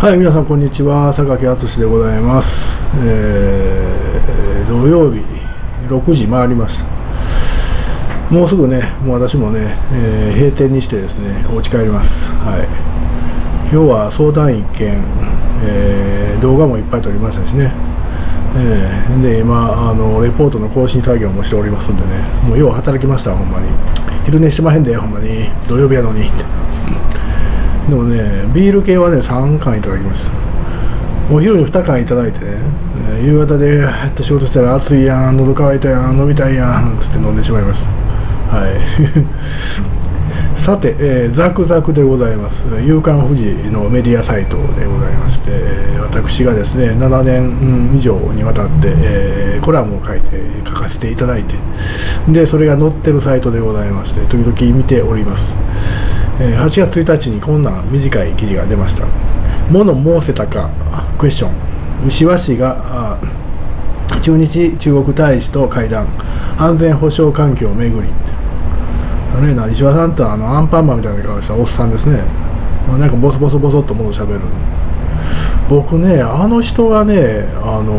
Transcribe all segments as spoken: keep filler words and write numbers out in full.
はい、皆さんこんにちは、榊敦でございます。えー、土曜日ろくじ回りました。もうすぐね、もう私もね、えー、閉店にしてですね、お家帰ります。はい。今日は相談一件、えー、動画もいっぱい撮りましたしね。えー、で、今、あの、レポートの更新作業もしておりますんでね、もうよう働きました、ほんまに。昼寝してまへんで、ほんまに。土曜日やのに。でもね、ビール系はね、さんかんいただきました。お昼ににかんいただいてね、えー、夕方でやっと仕事したら暑いやん、喉乾いたやん、飲みたいやんつって飲んでしまいました。はい。さて、えー、ザクザクでございます。夕刊富士のメディアサイトでございまして、えー、私がですね、ななねん以上にわたって、えー、コラムを書いて、書かせていただいて、で、それが載ってるサイトでございまして、時々見ております。はちがつついたちにこんな短い記事が出ました。物申せたかクエスチョン。石破氏が駐日中国大使と会談、安全保障環境をめぐり。あれな、石破さんってあのアンパンマンみたいな顔したおっさんですね。なんかボソボソボソっとものしゃべる。僕ね、あの人がね、あの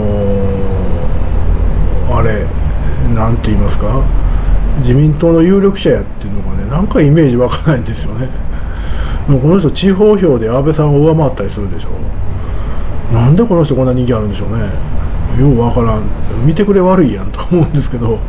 ー、あれなんて言いますか、自民党の有力者やっていうのがね、なんかイメージわからないんですよね。でもこの人地方票で安倍さんを上回ったりするでしょ。なんでこの人こんな人気あるんでしょうね。ようわからん。見てくれ悪いやんと思うんですけど、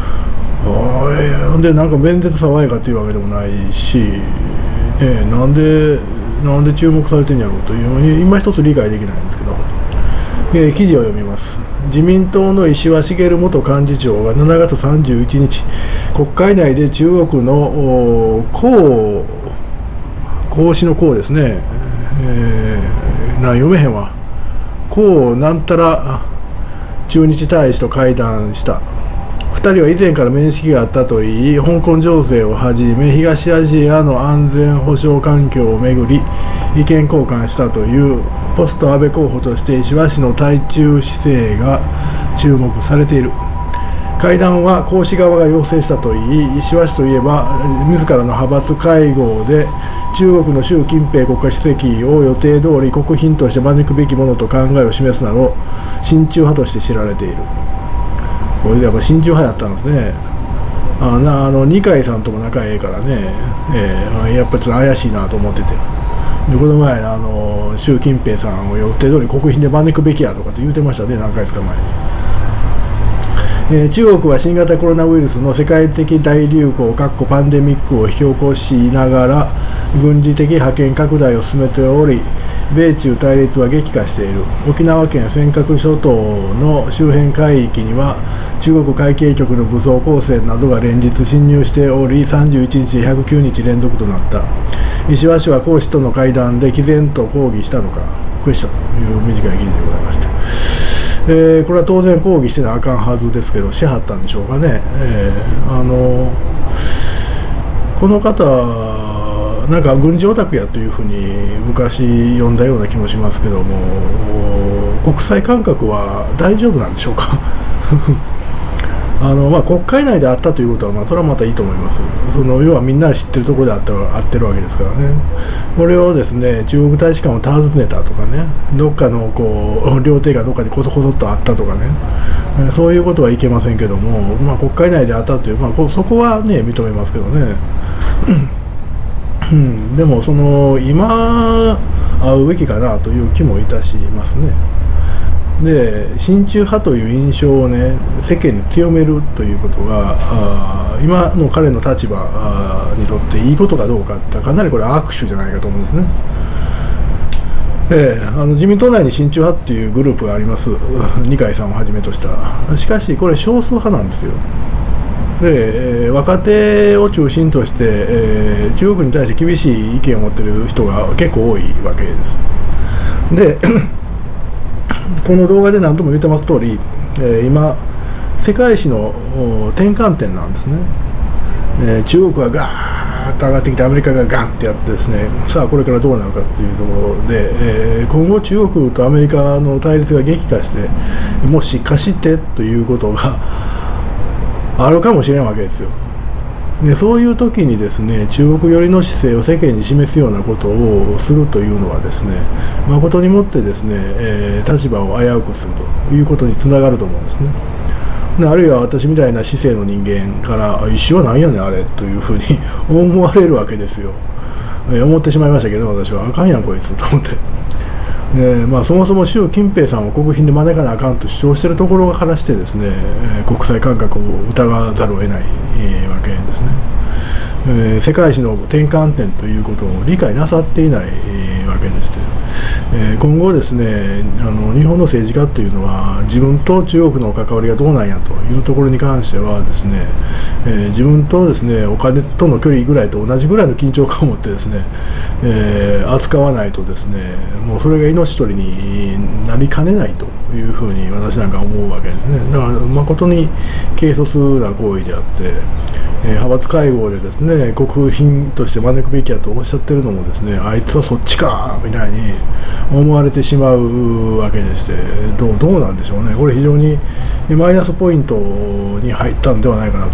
あでなんか弁舌爽やかっていうわけでもないし、ね、なんでなんで注目されてんやろうというのに今一つ理解できないんですけど、えー、記事を読みます。自民党の石破茂元幹事長がしちがつさんじゅういちにち、国会内で中国の江江氏の江ですね、えー、な読めへんわ、江なんたら駐日大使と会談した。ふたりは以前から面識があったといい、香港情勢をはじめ東アジアの安全保障環境をめぐり意見交換したという。ポスト安倍候補として石破氏の対中姿勢が注目されている。会談は江氏側が要請したといい、石破氏といえば自らの派閥会合で中国の習近平国家主席を予定通り国賓として招くべきものと考えを示すなど親中派として知られている。これでやっぱ親中派やったんですね。あなあの二階さんとも仲ええからね、えー、やっぱちょっと怪しいなと思ってて。でこの前あの習近平さんを予定通り国賓で招くべきやとかって言うてましたね、何回ですか前に。えー、中国は新型コロナウイルスの世界的大流行パンデミックを引き起こしながら軍事的覇権拡大を進めており、米中対立は激化している。沖縄県尖閣諸島の周辺海域には中国海警局の武装航船などが連日侵入しており、さんじゅういちにちでひゃくきゅうにち連続となった。石破氏は江氏との会談で毅然と抗議したのか、クエスチョンという短い記事でございました。えー、これは当然抗議してなあかんはずですけど、しはったんでしょうかね。えー、あのこの方なんか軍事オタクやというふうに昔読んだような気もしますけども、国際感覚は大丈夫なんでしょうか。あのまあ、国会内であったということは、まあ、それはまたいいと思います。その要はみんな知ってるところであったあってるわけですからね。これをですね、中国大使館を訪ねたとかね、どっかのこう料亭がどっかにこそこそっとあったとかね、そういうことはいけませんけども、まあ、国会内であったという、まあ、そこはね認めますけどね。うん、でもその今会うべきかなという気もいたしますね。で親中派という印象をね世間に強めるということがあ今の彼の立場にとっていいことかどうかってかなりこれ握手じゃないかと思うんですね。ええ、あの自民党内に親中派っていうグループがあります。二階さんをはじめとした。しかしこれ少数派なんですよ。で、えー、若手を中心として、えー、中国に対して厳しい意見を持っている人が結構多いわけです。でこの動画で何度も言ってます通り、えー、今世界史の転換点なんですね。えー、中国はガーッと上がってきてアメリカがガンってやってですね、さあこれからどうなるかっていうところで、えー、今後中国とアメリカの対立が激化して、もし貸してということがあるかもしれんわけですよ。 でそういう時にですね、中国寄りの姿勢を世間に示すようなことをするというのはですね、誠にもってですね、えー、立場を危うくするということにつながると思うんですね。であるいは私みたいな姿勢の人間から「石は何やねんあれ」というふうに思われるわけですよ。えー、思ってしまいましたけど、私はあかんやんこいつと思って。でまあ、そもそも習近平さんを国賓で招かなあかんと主張しているところからしてですね、えー、国際感覚を疑わざるを得ない、えー、わけですね。えー、世界史の転換点ということを理解なさっていない、えー、わけでして、えー、今後ですね、あの日本の政治家というのは自分と中国の関わりがどうなんやというところに関してはですね、えー、自分とですねお金との距離ぐらいと同じぐらいの緊張感を持ってですね、えー、扱わないとですね、もうそれが命取りになりかねないというふうに私なんか思うわけですね。だから誠に軽率な行為であって、えー、派閥会合でですね国賓として招くべきやとおっしゃってるのもですね、あいつはそっちかみたいに思われてしまうわけでして、どう、どうなんでしょうね。これ非常にマイナスポイントに入ったんではないかなと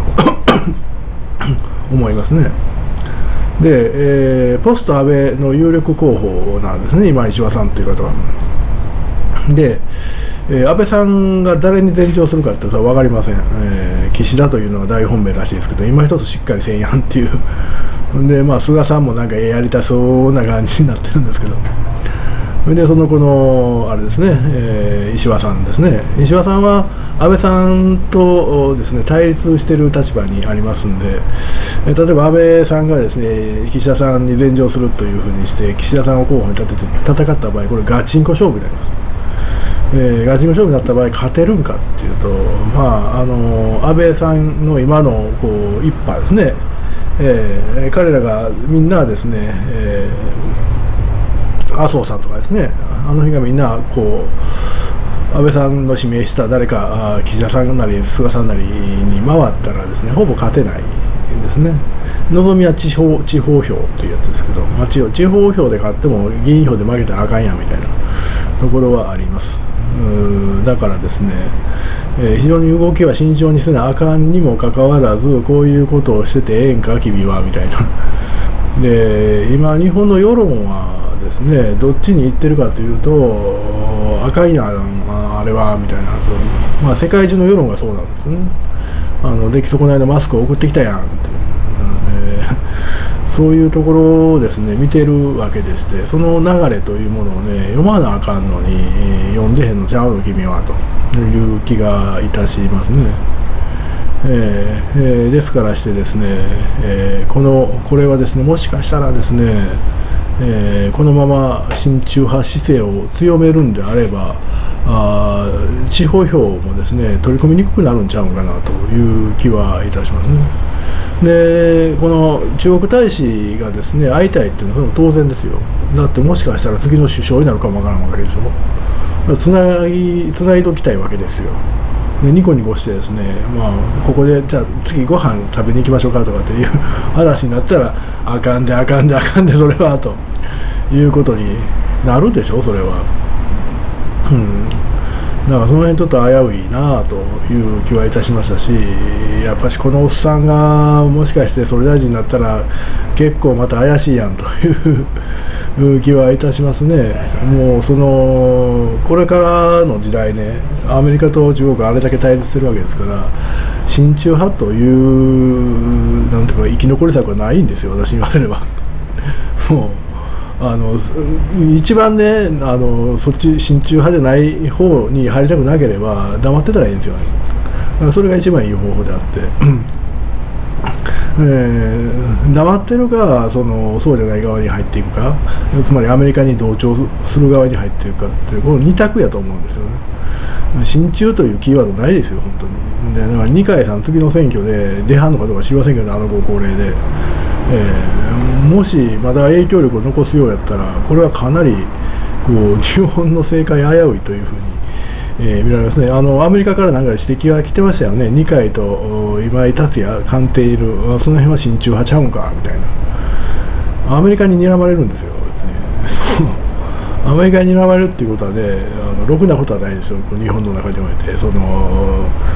思いますね。で、えー、ポスト安倍の有力候補なんですね、今石破さんという方は。で、えー、安倍さんが誰に前進するかってことは分かりません。えー、岸田というのが大本命らしいですけど、今一つしっかりせんやんっていうで、まあ、菅さんもなんかやりたそうな感じになってるんですけど、でそのこのあれですね、えー、石破さんですね。石破さんは安倍さんとですね対立している立場にありますんで、例えば安倍さんがですね岸田さんに前進するというふうにして岸田さんを候補に立てて戦った場合、これガチンコ勝負になります。えー、ガチンコ勝負になった場合勝てるんかっていうと、まああの安倍さんの今のこう一派ですね、えー、彼らがみんなですね、えー、麻生さんとかですね、あの辺がみんなこう安倍さんの指名した誰か岸田さんなり菅さんなりに回ったらですね、ほぼ勝てないですね。望みは地方地方票というやつですけど、まあ、地方票で勝っても議員票で負けたらあかんやんみたいなところはあります。うーだからですね、えー、非常に動きは慎重にせなあかんにもかかわらず、こういうことをしててええんか君はみたいな。で今日本の世論はですね、どっちに行ってるかというと、あかんやんあれはみたいな、まあ、世界中の世論がそうなんですね。あの出来損ないのマスクを送ってきたやんって、えー、そういうところをですね見てるわけでして、その流れというものをね読まなあかんのに、えー、読んでへんのちゃうの君はという気がいたしますね。えーえー、ですからしてですね、えー、このこれはですね、もしかしたらですね、えー、このまま親中派姿勢を強めるんであれば、あ地方票もですね取り込みにくくなるんちゃうかなという気はいたしますね。でこの中国大使がですね会いたいっていうのは当然ですよ。だってもしかしたら次の首相になるかもわからんわけでしょ。つないつないどきたいわけですよ。でニコニコしてですね、まあ、ここでじゃあ次ご飯食べに行きましょうかとかっていう話になったら、あかんであかんであかんでそれはということになるでしょ、それは。うん、だからその辺ちょっと危ういなという気はいたしましたし、やっぱしこのおっさんがもしかして総理大臣になったら結構また怪しいやんという気はいたしますね。もうそのこれからの時代ね、アメリカと中国があれだけ対立してるわけですから、親中派というなんていうか生き残り策はないんですよ、私に言わせれば。もうあの一番ね、あのそっち親中派じゃない方に入りたくなければ黙ってたらいいんですよね。それが一番いい方法であって、えー、黙ってるかそのそうじゃない側に入っていくか、つまりアメリカに同調する側に入っていくかっていうこの二択やと思うんですよね。親中というキーワードないですよ本当に。でだから二階さん次の選挙で出はんのかどうか知りませんけど、あのご高齢で。えー、もしまだ影響力を残すようやったら、これはかなりこう日本の政界危ういというふうに、えー、見られますね。あのアメリカからなんか指摘が来てましたよね。二階と今井達也官邸いる、その辺は親中派ちゃうんかみたいな。アメリカに睨まれるんですよ別に。アメリカに睨まれるっていうことはね、あのろくなことはないですよ、日本の中において。その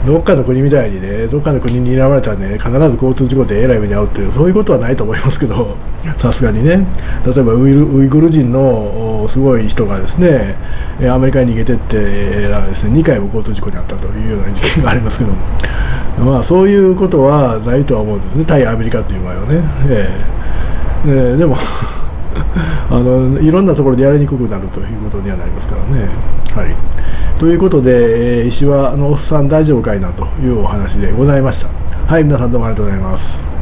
どっかの国みたいにね、どっかの国に睨まれたらね、必ず交通事故でえらい目に遭うっていう、そういうことはないと思いますけど、さすがにね、例えばウイルウイグル人のすごい人がですね、アメリカに逃げてってですね、にかいも交通事故に遭ったというような事件がありますけど、まあそういうことはないとは思うんですね、対アメリカという場合はね。えーえー、でもあのいろんなところでやりにくくなるということにはなりますからね。はい、ということで、えー、石破のおっさん大丈夫かいなというお話でございました。はい、皆さんどうもありがとうございます。